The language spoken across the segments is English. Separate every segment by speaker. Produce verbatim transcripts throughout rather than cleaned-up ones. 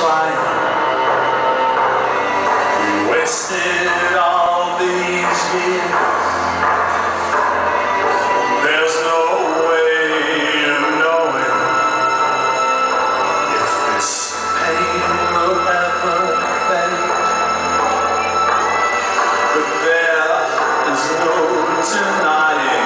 Speaker 1: trying. We wasted all these years. There's no way of knowing if this pain will ever fade. But there is no denying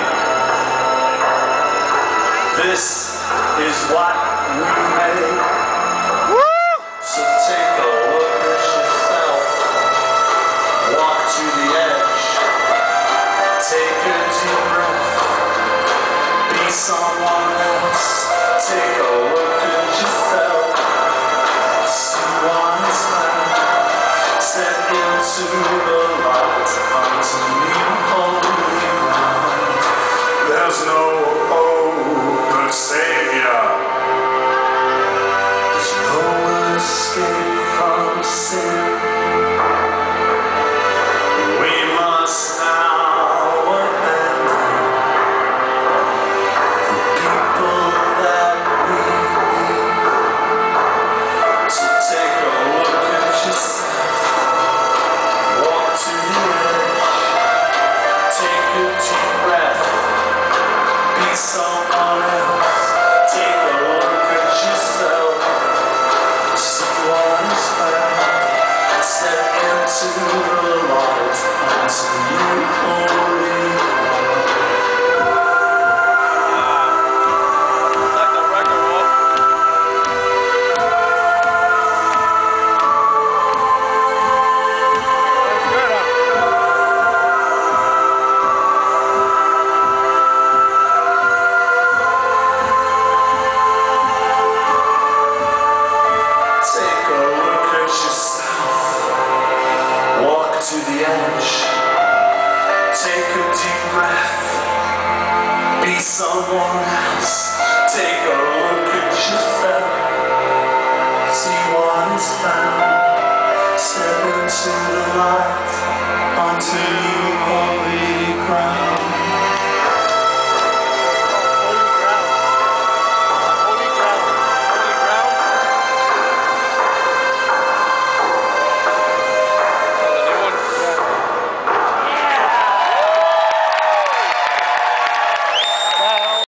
Speaker 1: this is what we made. So take a look at yourself, walk to the edge, take a deep breath, be someone else. Take a look at yourself, see one's life, step into the light, onto new holy ground. There's no hope of savior, there's no escape from sin. We must now abandon the people that we've been. So take a look at yourself, walk to the edge, take a deep breath, be someone else. Take a look at yourself, see what is found, step into the light, onto new holy ground.
Speaker 2: Like the record roll. That's good, huh?
Speaker 1: Take a look at yourself, walk to the edge, take a deep breath, be someone else. Take a look at yourself, see what is found, step into the light.